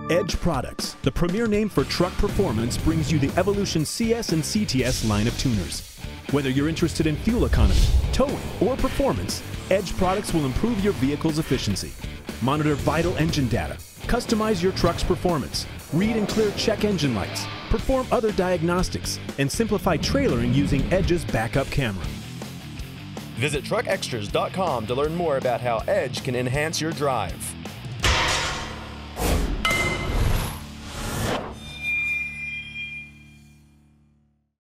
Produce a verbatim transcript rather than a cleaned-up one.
Edge Products, the premier name for truck performance, brings you the Evolution C S and C T S line of tuners. Whether you're interested in fuel economy, towing, or performance, Edge Products will improve your vehicle's efficiency. Monitor vital engine data, customize your truck's performance, read and clear check engine lights, perform other diagnostics, and simplify trailering using Edge's backup camera. Visit truck extras dot com to learn more about how Edge can enhance your drive.